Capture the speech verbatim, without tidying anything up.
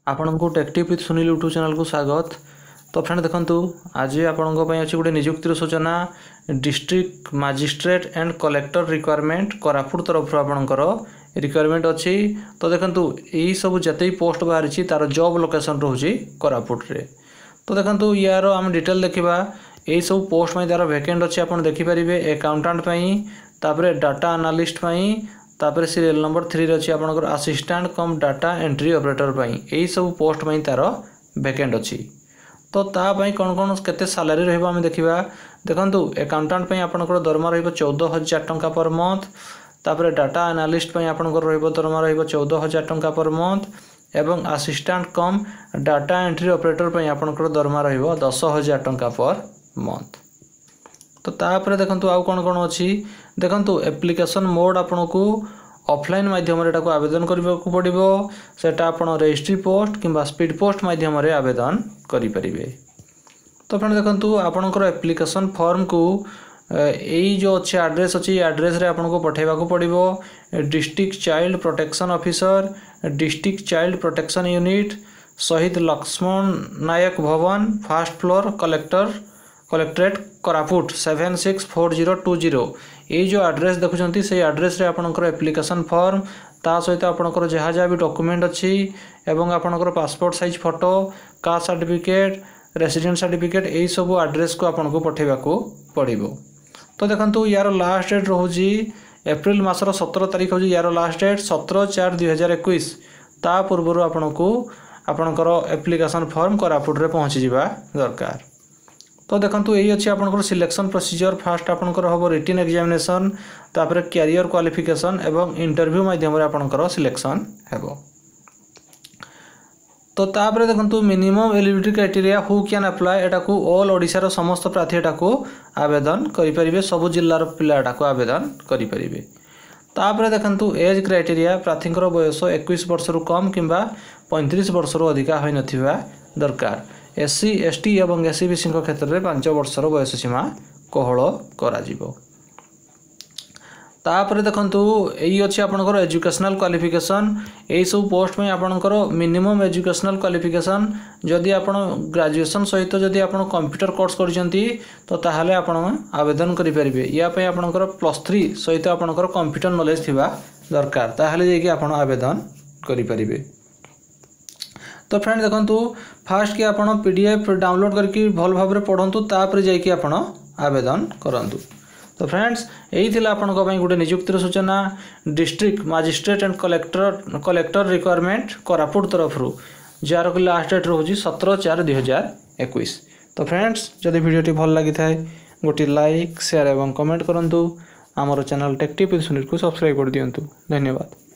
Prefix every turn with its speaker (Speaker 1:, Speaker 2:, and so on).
Speaker 1: आपण को टेक्टिव विथ सुनील यूट्यूब चैनल को स्वागत। तो फ्रेंड देखंतु आज आपण अच्छी गोटे नियुक्तिर सूचना district magistrate and collector requirement Koraput तरफ आपणकर रिक्वायरमेंट अच्छी। तो देखंतु यही सब जते पोस्ट बाहरी तार जॉब लोकेशन रोचे कोरापुट रे। तो देखंतु यार आम डिटेल देखा यही सब पोस्ट में तार वैकेंट अच्छी आप देखिपारे अकाउंटेंट तापर डाटा एनालिस्ट तापर सीरियल नंबर थ्री अच्छी आपंकर assistant cum data entry operator यही सब पोस्ट में तार वैकेंट अच्छी। तो तापाई कौन कौन केते सैलरी रहिबो आम देखिबा। देखंतु अकाउंटेंट पई आपनकर दरमा रहिबो चौदह हजार टंका पर मंथ। तापर डाटा एनालिस्ट पई आपनकर रहिबो दरमा रहिबो चौदह हजार टंका पर मंथ एवं assistant cum data entry operator पई आपनकर दरमा रहिबो दस हजार टंका पर मंथ। तो तापर देखंतु आउ कौन कौन अच्छी देखंतु एप्लिकेशन मोड आपको ऑफलाइन माध्यम रे को आवेदन करबा को पड़िबो। सेटा आपण रजिस्ट्री पोस्ट किंबा स्पीड पोस्ट माध्यम रे आवेदन करि परिबे। तो फ्रेंड देखंतु आपनकर एप्लिकेशन फॉर्म को एई जो अच्छे एड्रेस अच्छी एड्रेस रे आपन को पठेबा को पड़िबो। District child protection officer district child protection unit Shahid Laxman Nayak Bhawan first floor collector collectorate Koraput seven six four zero two zero ये जो एड्रेस देखुं से एड्रेस रे आपनकर एप्लिकेशन फॉर्म ता सहित आपनकर जहाँ जहाँ भी डॉक्यूमेंट अच्छी एवं आपनकर passport size photo caste certificate resident certificate यही सब एड्रेस को आपन को पठेबा को पड़िबो। तो देखंतु यार लास्ट डेट रोजी एप्रिल मासर सत्रह तारीख होजी यार लास्ट डेट सत्रह चार दुई हजार इक्कीस ता पूर्व आपन को आपनकर एप्लिकेशन फॉर्म कोरापुट रे पहुँची जावा दरकार। तो देखंतु यही अच्छी आपनकर सिलेक्शन प्रोसीजर फास्ट आपनकर हम रिटन एग्जामिनेशन तापर कैरियर क्वालिफिकेशन एवं इंटरव्यू माध्यम रे आपनकर सिलेक्शन हेबो। तो तापर देखंतु minimum eligibility criteria who can apply एटा को ऑल ओडिशा रो समस्त प्रार्थी एटा को आवेदन करि परिबे सब जिल्ला रो पिला एटा को आवेदन करि परिबे। तापर देखंतु एज क्राइटेरिया प्रार्थींकर बयस इक्कीस वर्ष रु कम किंबा पैंतीस वर्ष रु अधिका होई नथिबा दरकार। एससी एसटी एवं एससी बीसी क्षेत्र में पांच वर्षर बयस सीमा कोहल करा जीवो। तापर देखंतु यही अच्छी आपनकर एजुकेशनल क्वालिफिकेशन यही सब पोस्ट में आपनकर मिनिमम एजुकेशनल क्वालिफिकेशन जदि आपण ग्रेजुएशन सहित जदि आपण कंप्यूटर कोर्स करजंती तो ताहले आपण आवेदन करि परिबे। या पय आपनकर प्लस थ्री सहित आपनकर कंप्यूटर नॉलेज थिबा दरकार ताहले जे कि आपण आवेदन करि परिबे। तो फ्रेंड देखंतु फास्ट कि आपण पीडीएफ डाउनलोड करके भल भाव में पढ़ंतु तापर जाई कि आपण आवेदन करंतु। तो फ्रेंड्स यही थिला आपण को पई गुटे नियुक्तिर सूचना district magistrate and collector collector requirement Koraput तरफ रु जार को लास्ट डेट रोजी सत्रह चार दुई हजार इक्कीस। तो फ्रेंड्स जदि वीडियोटी भल लगी थाए गोटे लाइक शेयर एवं कमेंट करंतु। आमर चैनल टेक्टिव विथ सुनील को सब्सक्राइब कर दियंतु। धन्यवाद।